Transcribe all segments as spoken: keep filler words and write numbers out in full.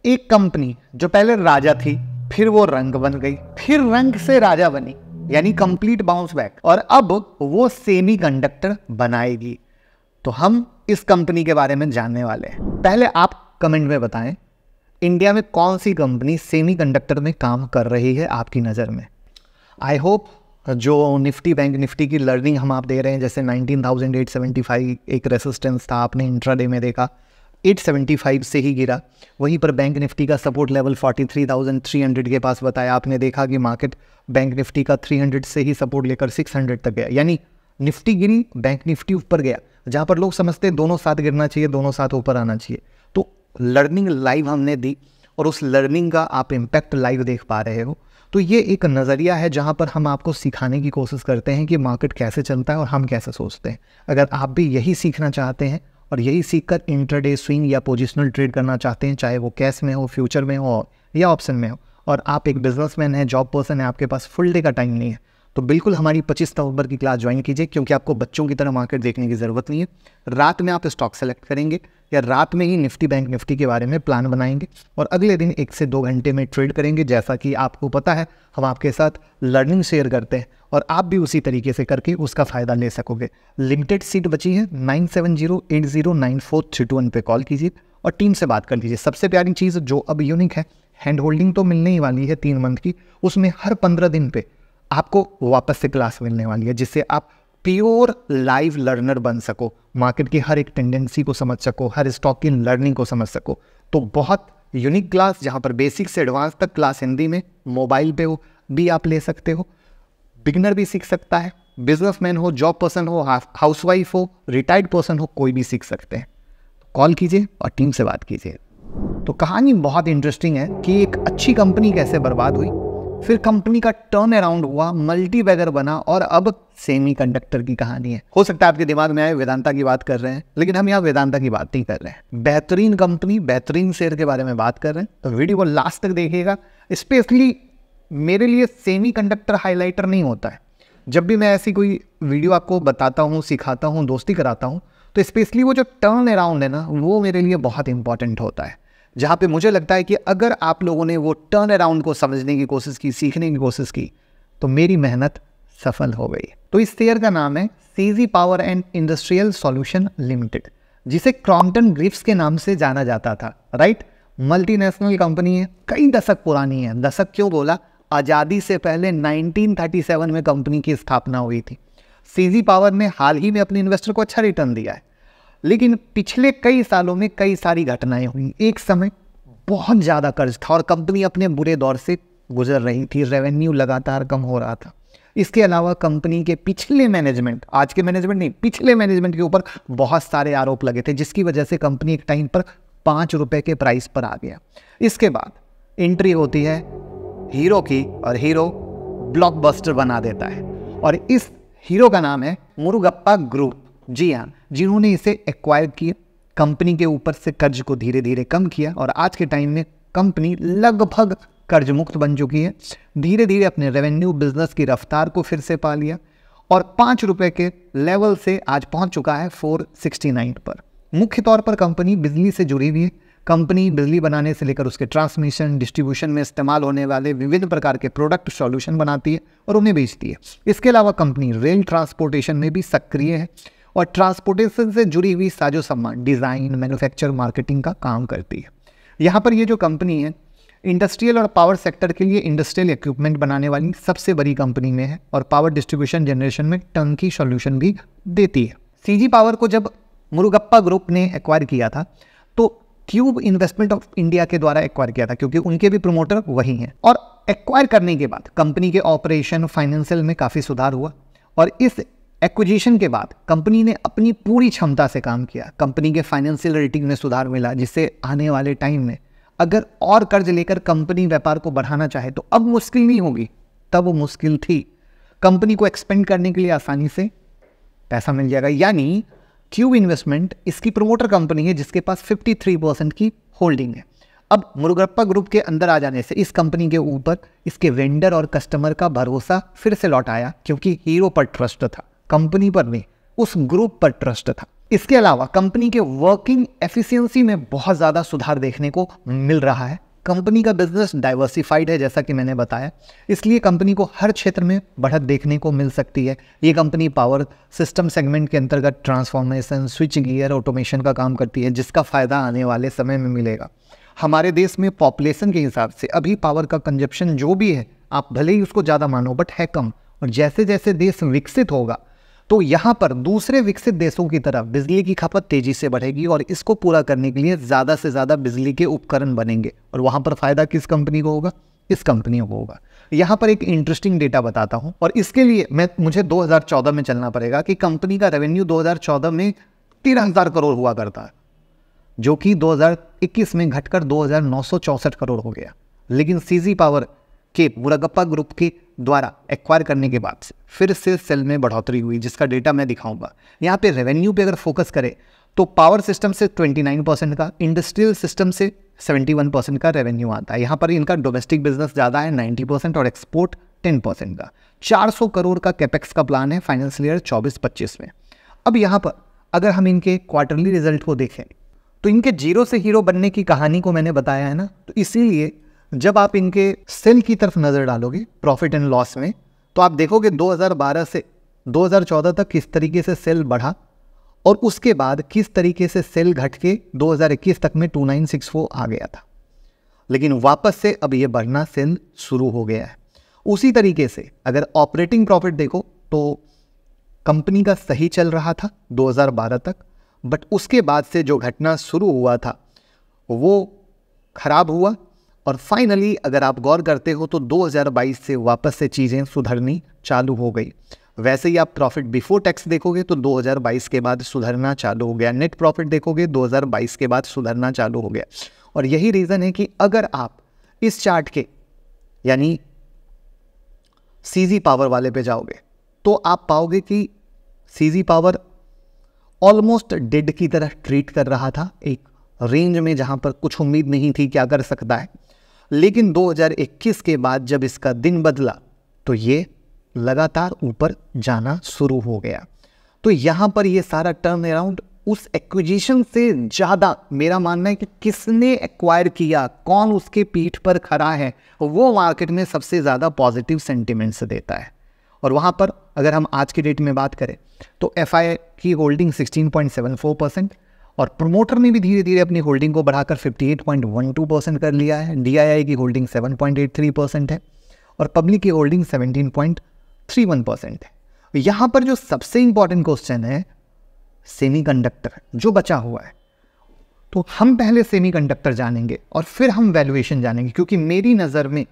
एक कंपनी जो पहले राजा थी, फिर वो रंग बन गई, फिर रंग से राजा बनी, यानी कंप्लीट बाउंस बैक, और अब वो सेमीकंडक्टर बनाएगी। तो हम इस कंपनी के बारे में जानने वाले हैं। पहले आप कमेंट में बताएं, इंडिया में कौन सी कंपनी सेमीकंडक्टर में काम कर रही है आपकी नज़र में। आई होप जो निफ्टी बैंक निफ्टी की लर्निंग हम आप दे रहे हैं, जैसे nineteen thousand eight seventy five एक रेसिस्टेंस था, आपने इंट्राडे में देखा एट सेवेंटी फाइव से ही गिरा। वहीं पर बैंक निफ्टी का support level forty three thousand three hundred के पास बताया, आपने देखा कि मार्केट बैंक निफ्टी का थ्री हंड्रेड से ही सपोर्ट लेकर सिक्स हंड्रेड तक गया, यानी निफ्टी गिरी, बैंक निफ्टी ऊपर गया। जहाँ पर लोग समझते हैं दोनों साथ गिरना चाहिए, दोनों साथ ऊपर आना चाहिए। तो लर्निंग लाइव हमने दी और उस लर्निंग का आप इम्पैक्ट लाइव देख पा रहे हो। तो ये एक नज़रिया है जहाँ पर हम आपको सिखाने की कोशिश करते हैं कि मार्केट कैसे चलता है और हम कैसे सोचते हैं। अगर आप भी यही सीखना चाहते हैं और यही सीखकर इंट्राडे स्विंग या पोजिशनल ट्रेड करना चाहते हैं, चाहे वो कैश में हो, फ्यूचर में हो या ऑप्शन में हो, और आप एक बिजनेसमैन हैं, जॉब पर्सन है, आपके पास फुल डे का टाइम नहीं है, तो बिल्कुल हमारी पच्चीस नवंबर की क्लास ज्वाइन कीजिए, क्योंकि आपको बच्चों की तरह मार्केट देखने की ज़रूरत नहीं है। रात में आप स्टॉक सेलेक्ट करेंगे या रात में ही निफ्टी बैंक निफ्टी के बारे में प्लान बनाएंगे और अगले दिन एक से दो घंटे में ट्रेड करेंगे। जैसा कि आपको पता है, हम आपके साथ लर्निंग शेयर करते हैं और आप भी उसी तरीके से करके उसका फ़ायदा ले सकोगे। लिमिटेड सीट बची है, nine seven zero eight zero nine four three two one पे कॉल कीजिए और टीम से बात कर लीजिए। सबसे प्यारी चीज़ जो अब यूनिक है, हैंड होल्डिंग तो मिलने ही वाली है तीन मंथ की, उसमें हर पंद्रह दिन पे आपको वापस से क्लास मिलने वाली है, जिससे आप प्योर लाइव लर्नर बन सको, मार्केट की हर एक टेंडेंसी को समझ सको, हर स्टॉक की लर्निंग को समझ सको। तो बहुत यूनिक क्लास, जहाँ पर बेसिक से एडवांस तक क्लास हिंदी में, मोबाइल पे हो भी आप ले सकते हो, बिगनर भी सीख सकता है, बिजनेसमैन हो, जॉब पर्सन हो, हाउसवाइफ हो, रिटायर्ड पर्सन हो, कोई भी सीख सकते हैं। कॉल कीजिए और टीम से बात कीजिए। तो कहानी बहुत इंटरेस्टिंग है कि एक अच्छी कंपनी कैसे बर्बाद हुई, फिर कंपनी का टर्न अराउंड हुआ, मल्टी बैगर बना और अब सेमीकंडक्टर की कहानी है। हो सकता है आपके दिमाग में आए वेदांता की बात कर रहे हैं, लेकिन हम यहाँ वेदांता की बात नहीं कर रहे हैं। बेहतरीन कंपनी, बेहतरीन शेयर के बारे में बात कर रहे हैं। तो वीडियो को लास्ट तक देखिएगा। स्पेशली मेरे लिए सेमीकंडक्टर हाईलाइटर नहीं होता है। जब भी मैं ऐसी कोई वीडियो आपको बताता हूँ, सिखाता हूँ, दोस्ती कराता हूँ, तो स्पेशली वो जो टर्न अराउंड है ना, वो मेरे लिए बहुत इंपॉर्टेंट होता है, जहाँ पे मुझे लगता है कि अगर आप लोगों ने वो टर्न अराउंड को समझने की कोशिश की, सीखने की कोशिश की, तो मेरी मेहनत सफल हो गई। तो इस शेयर का नाम है CG power and industrial solution limited, जिसे क्रॉम्पटन ग्रिफ्स के नाम से जाना जाता था। राइट, मल्टीनेशनल कंपनी है, कई दशक पुरानी है। दशक क्यों बोला? आज़ादी से पहले नाइनटीन थर्टी सेवन में कंपनी की स्थापना हुई थी। सीजी पावर ने हाल ही में अपने इन्वेस्टर को अच्छा रिटर्न दिया है, लेकिन पिछले कई सालों में कई सारी घटनाएं हुई। एक समय बहुत ज़्यादा कर्ज था और कंपनी अपने बुरे दौर से गुजर रही थी, रेवेन्यू लगातार कम हो रहा था। इसके अलावा कंपनी के पिछले मैनेजमेंट, आज के मैनेजमेंट नहीं, पिछले मैनेजमेंट के ऊपर बहुत सारे आरोप लगे थे, जिसकी वजह से कंपनी एक टाइम पर पाँच रुपये के प्राइस पर आ गया। इसके बाद एंट्री होती है हीरो की और हीरो ब्लॉकबस्टर बना देता है, और इस हीरो का नाम है मुरुगप्पा ग्रुप। जी हाँ, जिन्होंने इसे एक्वायर किया, कंपनी के ऊपर से कर्ज को धीरे धीरे कम किया और आज के टाइम में कंपनी लगभग कर्ज मुक्त बन चुकी है। धीरे धीरे अपने रेवेन्यू बिजनेस की रफ्तार को फिर से पा लिया और पाँच रुपये के लेवल से आज पहुंच चुका है फोर सिक्सटी नाइन पर। मुख्य तौर पर कंपनी बिजली से जुड़ी हुई है। कंपनी बिजली बनाने से लेकर उसके ट्रांसमिशन, डिस्ट्रीब्यूशन में इस्तेमाल होने वाले विभिन्न प्रकार के प्रोडक्ट सॉल्यूशन बनाती है और उन्हें बेचती है। इसके अलावा कंपनी रेल ट्रांसपोर्टेशन में भी सक्रिय है और ट्रांसपोर्टेशन से जुड़ी हुई साजो सामान, डिज़ाइन, मैन्युफैक्चर, मार्केटिंग का काम करती है। यहाँ पर ये जो कंपनी है, इंडस्ट्रियल और पावर सेक्टर के लिए इंडस्ट्रियल इक्विपमेंट बनाने वाली सबसे बड़ी कंपनी में है और पावर डिस्ट्रीब्यूशन जनरेशन में टंकी सॉल्यूशन भी देती है। सीजी पावर को जब मुरुगप्पा ग्रुप ने एक्वायर किया था, तो ट्यूब इन्वेस्टमेंट ऑफ इंडिया के द्वारा एक्वायर किया था, क्योंकि उनके भी प्रमोटर वही हैं। और एक्वायर करने के बाद कंपनी के ऑपरेशन, फाइनेंशियल में काफ़ी सुधार हुआ और इस एक्विजिशन के बाद कंपनी ने अपनी पूरी क्षमता से काम किया। कंपनी के फाइनेंशियल रेटिंग में सुधार मिला, जिससे आने वाले टाइम में अगर और कर्ज लेकर कंपनी व्यापार को बढ़ाना चाहे तो अब मुश्किल नहीं होगी, तब वो मुश्किल थी। कंपनी को एक्सपेंड करने के लिए आसानी से पैसा मिल जाएगा। यानी ट्यूब इन्वेस्टमेंट इसकी प्रमोटर कंपनी है, जिसके पास तिरेपन परसेंट की होल्डिंग है। अब मुरुगप्पा ग्रुप के अंदर आ जाने से इस कंपनी के ऊपर इसके वेंडर और कस्टमर का भरोसा फिर से लौट आया, क्योंकि हीरो पर ट्रस्ट था, कंपनी पर नहीं, उस ग्रुप पर ट्रस्ट था। इसके अलावा कंपनी के वर्किंग एफिशिएंसी में बहुत ज़्यादा सुधार देखने को मिल रहा है। कंपनी का बिजनेस डाइवर्सिफाइड है जैसा कि मैंने बताया, इसलिए कंपनी को हर क्षेत्र में बढ़त देखने को मिल सकती है। ये कंपनी पावर सिस्टम सेगमेंट के अंतर्गत ट्रांसफॉर्मेशन, स्विच गियर, ऑटोमेशन का काम करती है, जिसका फ़ायदा आने वाले समय में मिलेगा। हमारे देश में पॉपुलेशन के हिसाब से अभी पावर का कंजप्शन जो भी है, आप भले ही उसको ज़्यादा मानो, बट है कम। और जैसे जैसे देश विकसित होगा तो यहाँ पर दूसरे विकसित देशों की तरह बिजली की खपत तेजी से बढ़ेगी और इसको पूरा करने के लिए ज़्यादा से ज़्यादा बिजली के उपकरण बनेंगे और वहाँ पर फ़ायदा किस कंपनी को होगा? इस कंपनी को होगा। यहाँ पर एक इंटरेस्टिंग डेटा बताता हूँ और इसके लिए मैं मुझे दो हज़ार चौदह में चलना पड़ेगा कि कंपनी का रेवेन्यू दो हज़ार चौदह में तेरह हज़ार करोड़ हुआ करता है, जो कि दो हज़ार इक्कीस में घटकर दो हज़ार नौ सौ चौंसठ करोड़ हो गया। लेकिन सीजी पावर के मुरगप्पा ग्रुप के द्वारा एक्वायर करने के बाद से फिर से सेल में बढ़ोतरी हुई, जिसका डेटा मैं दिखाऊंगा। यहाँ पे रेवेन्यू पे अगर फोकस करें तो पावर सिस्टम से उनतीस परसेंट का, इंडस्ट्रियल सिस्टम से इकहत्तर परसेंट का रेवेन्यू आता है। यहाँ पर इनका डोमेस्टिक बिजनेस ज़्यादा है नब्बे परसेंट और एक्सपोर्ट दस परसेंट का। चार सौ करोड़ का कैपेक्स का प्लान है फाइनेंशियल ईयर चौबीस पच्चीस में। अब यहाँ पर अगर हम इनके क्वार्टरली रिजल्ट को देखें तो इनके जीरो से हीरो बनने की कहानी को मैंने बताया है ना, तो इसीलिए जब आप इनके सेल की तरफ नज़र डालोगे प्रॉफिट एंड लॉस में, तो आप देखोगे दो हज़ार बारह से दो हज़ार चौदह तक किस तरीके से सेल बढ़ा और उसके बाद किस तरीके से सेल घट के दो हज़ार इक्कीस तक में उनतीस सौ चौंसठ आ गया था। लेकिन वापस से अब ये बढ़ना सेल शुरू हो गया है। उसी तरीके से अगर ऑपरेटिंग प्रॉफिट देखो तो कंपनी का सही चल रहा था दो हज़ार बारह तक, बट उसके बाद से जो घटना शुरू हुआ था वो खराब हुआ और फाइनली अगर आप गौर करते हो तो दो हज़ार बाईस से वापस से चीज़ें सुधरनी चालू हो गई। वैसे ही आप प्रॉफिट बिफोर टैक्स देखोगे तो दो हज़ार बाईस के बाद सुधरना चालू हो गया। नेट प्रॉफिट देखोगे दो हज़ार बाईस के बाद सुधरना चालू हो गया। और यही रीज़न है कि अगर आप इस चार्ट के यानी सीजी पावर वाले पे जाओगे तो आप पाओगे कि सीजी पावर ऑलमोस्ट डेड की तरह ट्रीट कर रहा था, एक रेंज में जहां पर कुछ उम्मीद नहीं थी क्या कर सकता है। लेकिन दो हज़ार इक्कीस के बाद जब इसका दिन बदला तो ये लगातार ऊपर जाना शुरू हो गया। तो यहाँ पर ये सारा टर्न अराउंड उस एक्विजिशन से ज़्यादा मेरा मानना है कि किसने एक्वायर किया, कौन उसके पीठ पर खड़ा है, वो मार्केट में सबसे ज़्यादा पॉजिटिव सेंटिमेंट्स देता है। और वहाँ पर अगर हम आज की डेट में बात करें तो एफ आई की होल्डिंग सोलह पॉइंट सात चार परसेंट और प्रमोटर ने भी धीरे धीरे अपनी होल्डिंग को बढ़ाकर अट्ठावन पॉइंट एक दो परसेंट कर लिया है। डी आई आई की होल्डिंग सात पॉइंट आठ तीन परसेंट है और पब्लिक की होल्डिंग सत्रह पॉइंट तीन एक परसेंट है। यहाँ पर जो सबसे इंपॉर्टेंट क्वेश्चन है सेमीकंडक्टर जो बचा हुआ है, तो हम पहले सेमीकंडक्टर जानेंगे और फिर हम वैल्यूएशन जानेंगे, क्योंकि मेरी नज़र में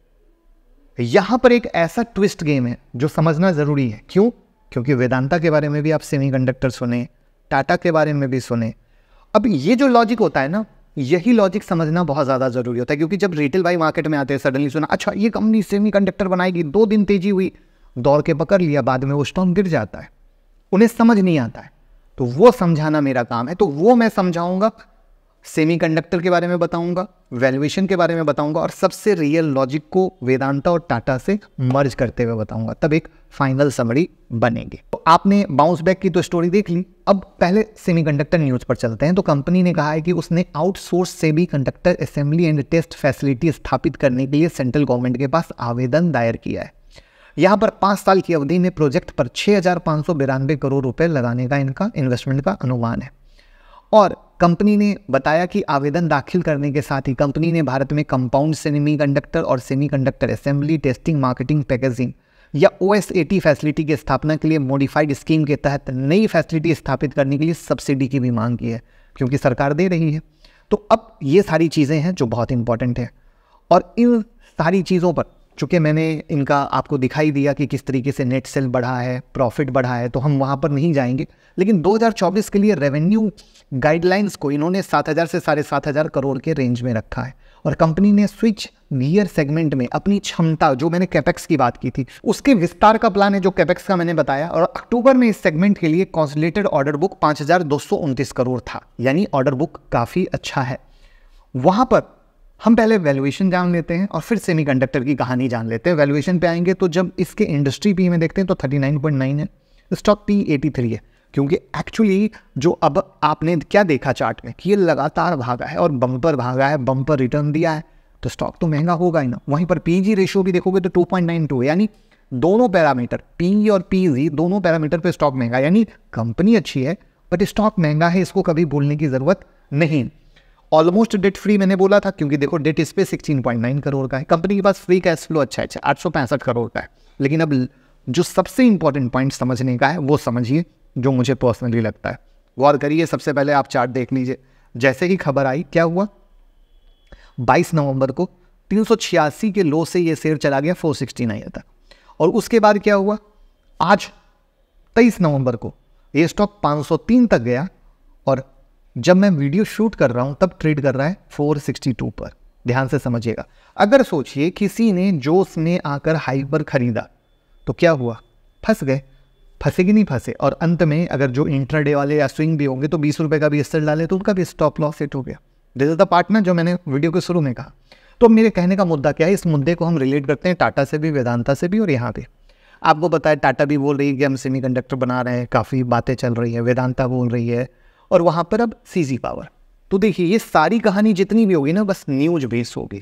यहाँ पर एक ऐसा ट्विस्ट गेम है जो समझना ज़रूरी है। क्यों? क्योंकि वेदांता के बारे में भी आप सेमीकंडक्टर सुने, टाटा के बारे में भी सुने। अब ये जो लॉजिक होता है ना, यही लॉजिक समझना बहुत ज़्यादा ज़रूरी होता है, क्योंकि जब रिटेल भाई मार्केट में आते हैं सडनली सुना अच्छा ये कंपनी सेमीकंडक्टर बनाएगी, दो दिन तेजी हुई, दौड़ के पकड़ लिया, बाद में वो स्टॉक गिर जाता है, उन्हें समझ नहीं आता है। तो वो समझाना मेरा काम है, तो वो मैं समझाऊंगा, सेमीकंडक्टर के बारे में बताऊंगा, वैल्यूएशन के बारे में बताऊंगा और सबसे रियल लॉजिक को वेदांता और टाटा से मर्ज करते हुए बताऊंगा, तब एक फाइनल समरी बनेगी। तो आपने बाउंस बैक की तो स्टोरी देख ली, अब पहले सेमीकंडक्टर न्यूज़ पर चलते हैं। तो कंपनी ने कहा है कि उसने outsource semiconductor assembly and test facility स्थापित करने के लिए सेंट्रल गवर्नमेंट के पास आवेदन दायर किया है। यहाँ पर पाँच साल की अवधि में प्रोजेक्ट पर छः हज़ार पाँच सौ बिरानवे करोड़ रुपए लगाने का इनका इन्वेस्टमेंट का अनुमान है। और कंपनी ने बताया कि आवेदन दाखिल करने के साथ ही कंपनी ने भारत में कंपाउंड सेमीकंडक्टर और semiconductor assembly, testing, marketing, packaging या O S A T facility की स्थापना के लिए मॉडिफाइड स्कीम के तहत नई फैसिलिटी स्थापित करने के लिए सब्सिडी की भी मांग की है, क्योंकि सरकार दे रही है। तो अब ये सारी चीज़ें हैं जो बहुत इंपॉर्टेंट है और इन सारी चीज़ों पर चूँकि मैंने इनका आपको दिखाई दिया कि किस तरीके से नेट सेल बढ़ा है, प्रॉफिट बढ़ा है, तो हम वहाँ पर नहीं जाएंगे। लेकिन दो हज़ार चौबीस के लिए रेवेन्यू गाइडलाइंस को इन्होंने सात हज़ार से साढ़े सात हज़ार करोड़ के रेंज में रखा है और कंपनी ने स्विच गियर सेगमेंट में अपनी क्षमता, जो मैंने कैपेक्स की बात की थी, उसके विस्तार का प्लान है जो कैपेक्स का मैंने बताया। और अक्टूबर में इस सेगमेंट के लिए कंसोलिडेटेड ऑर्डर बुक पाँच हज़ार दो सौ उनतीस करोड़ था, यानी ऑर्डर बुक काफ़ी अच्छा है। वहाँ पर हम पहले वैल्यूएशन जान लेते हैं और फिर सेमीकंडक्टर की कहानी जान लेते हैं। वैल्यूएशन पे आएंगे तो जब इसके इंडस्ट्री पी में देखते हैं तो उनतालीस पॉइंट नौ है, स्टॉक पी तिरासी है, क्योंकि एक्चुअली जो अब आपने क्या देखा चार्ट में कि ये लगातार भागा है और बम्पर भागा है, बम्पर रिटर्न दिया है, तो स्टॉक तो महंगा होगा ही ना। वहीं पर पीजी रेशियो भी देखोगे तो टू पॉइंट नाइन टू है, यानी दोनों पैरामीटर पी और पीजी दोनों पैरामीटर पे स्टॉक महंगा है, यानी कंपनी अच्छी है बट स्टॉक महंगा है, इसको कभी भूलने की जरूरत नहीं। ऑलमोस्ट डेट फ्री मैंने बोला था, क्योंकि देखो डेट इस पे सिक्सटीन पॉइंट नाइन करोड़ का है, कंपनी के पास फ्री कैश फ्लो अच्छा है आठ सौ पैंसठ करोड़ का है। लेकिन अब जो सबसे इंपॉर्टेंट पॉइंट समझने का है वो समझिए, जो मुझे पर्सनली लगता है। गौर करिए, सबसे पहले आप चार्ट देख लीजिए। जैसे ही खबर आई क्या हुआ, बाईस नवंबर को तीन सौ छियासी के लो से ये शेयर चला गया चार सौ उनहत्तर तक, और उसके बाद क्या हुआ, आज तेईस नवंबर को ये स्टॉक पाँच सौ तीन तक गया, और जब मैं वीडियो शूट कर रहा हूं तब ट्रेड कर रहा है चार सौ बासठ पर। ध्यान से समझिएगा, अगर सोचिए किसी ने जोश में आकर हाई पर खरीदा तो क्या हुआ, फंस गए, फंसे कि नहीं फंसे, और अंत में अगर जो इंट्राडे वाले या स्विंग भी होंगे तो बीस रुपए का भी स्टॉप डाले तो उनका भी स्टॉप लॉस सेट हो गया। दिस इज द पार्ट ना जो मैंने वीडियो के शुरू में कहा। तो मेरे कहने का मुद्दा क्या है, इस मुद्दे को हम रिलेट करते हैं टाटा से भी, वेदांता से भी, और यहाँ पे आपको पता है टाटा भी बोल रही है कि हम सेमीकंडक्टर बना रहे हैं, काफ़ी बातें चल रही है, वेदांता बोल रही है, और वहाँ पर अब सीजी पावर। तो देखिए ये सारी कहानी जितनी भी होगी ना बस न्यूज बेस होगी।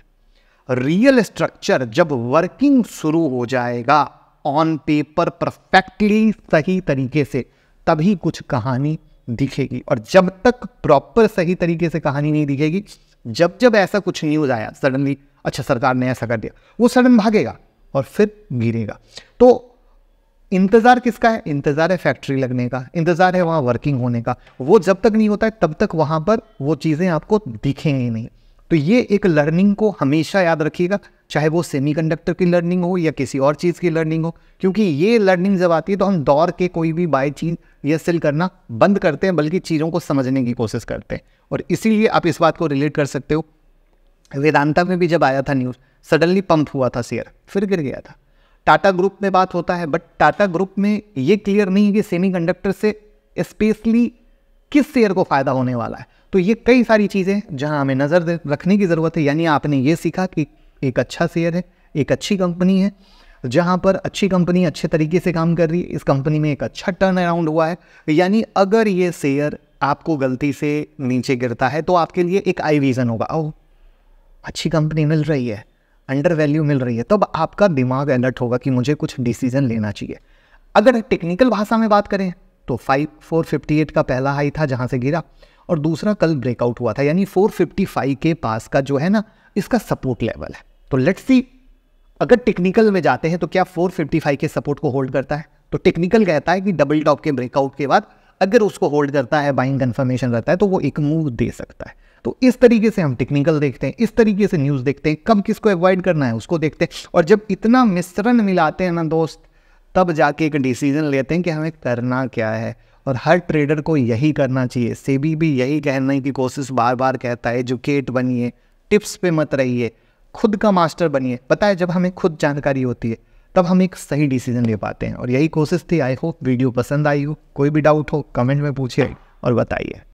रियल स्ट्रक्चर जब वर्किंग शुरू हो जाएगा ऑन पेपर परफेक्टली सही तरीके से, तभी कुछ कहानी दिखेगी। और जब तक प्रॉपर सही तरीके से कहानी नहीं दिखेगी, जब जब ऐसा कुछ न्यूज़ आया सडनली, अच्छा सरकार ने ऐसा कर दिया, वो सडन भागेगा और फिर गिरेगा। तो इंतज़ार किसका है, इंतज़ार है फैक्ट्री लगने का, इंतज़ार है वहाँ वर्किंग होने का। वो जब तक नहीं होता है तब तक वहाँ पर वो चीज़ें आपको दिखेंगी नहीं। तो ये एक लर्निंग को हमेशा याद रखिएगा, चाहे वो सेमीकंडक्टर की लर्निंग हो या किसी और चीज़ की लर्निंग हो, क्योंकि ये लर्निंग जब आती है तो हम दौड़ के कोई भी बाय चीज़ या सेल करना बंद करते हैं, बल्कि चीज़ों को समझने की कोशिश करते हैं। और इसीलिए आप इस बात को रिलेट कर सकते हो, वेदांता में भी जब आया था न्यूज़ सडनली पंप हुआ था शेयर, फिर गिर गया था। टाटा ग्रुप में बात होता है, बट टाटा ग्रुप में ये क्लियर नहीं है कि सेमीकंडक्टर से स्पेशली किस शेयर को फ़ायदा होने वाला है। तो ये कई सारी चीज़ें जहां हमें नज़र रखने की ज़रूरत है। यानी आपने ये सीखा कि एक अच्छा शेयर है, एक अच्छी कंपनी है, जहां पर अच्छी कंपनी अच्छे तरीके से काम कर रही है, इस कंपनी में एक अच्छा टर्न अराउंड हुआ है। यानी अगर ये शेयर आपको गलती से नीचे गिरता है तो आपके लिए एक आई विज़न होगा, ओह अच्छी कंपनी मिल रही है, अंडर वैल्यू मिल रही है, तब आपका दिमाग अलर्ट होगा कि मुझे कुछ डिसीजन लेना चाहिए। अगर टेक्निकल भाषा में बात करें तो फाइव फोर फिफ्टी एट का पहला हाई था जहां से गिरा, और दूसरा कल ब्रेकआउट हुआ था, यानी फोर फिफ्टी फाइव के पास का जो है ना इसका सपोर्ट लेवल है। तो लेट्स सी, अगर टेक्निकल में जाते हैं तो क्या फोर फिफ्टी फाइव के सपोर्ट को होल्ड करता है। तो टेक्निकल कहता है कि डबल टॉप के ब्रेकआउट के बाद अगर उसको होल्ड करता है, बाइंग कंफर्मेशन रहता है, तो वो एक मूव दे सकता है। तो इस तरीके से हम टेक्निकल देखते हैं, इस तरीके से न्यूज़ देखते हैं, कब किसको अवॉइड करना है उसको देखते हैं, और जब इतना मिश्रण मिलाते हैं ना दोस्त, तब जाके एक डिसीजन लेते हैं कि हमें करना क्या है। और हर ट्रेडर को यही करना चाहिए। सेबी भी यही कहने की कोशिश बार बार कहता है, एजुकेट बनिए, टिप्स पे मत रहिए, खुद का मास्टर बनिए। पता है जब हमें खुद जानकारी होती है तब हम एक सही डिसीजन ले पाते हैं, और यही कोशिश थी। आई होप वीडियो पसंद आई हो। कोई भी डाउट हो कमेंट में पूछिए और बताइए।